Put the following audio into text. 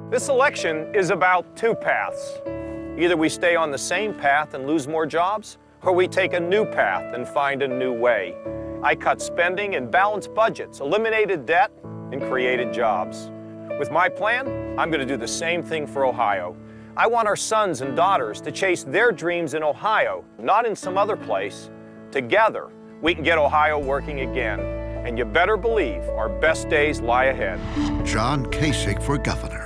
This election is about two paths. Either we stay on the same path and lose more jobs, or we take a new path and find a new way. I cut spending and balanced budgets, eliminated debt, and created jobs. With my plan, I'm going to do the same thing for Ohio. I want our sons and daughters to chase their dreams in Ohio, not in some other place. Together, we can get Ohio working again. And you better believe our best days lie ahead. John Kasich for governor.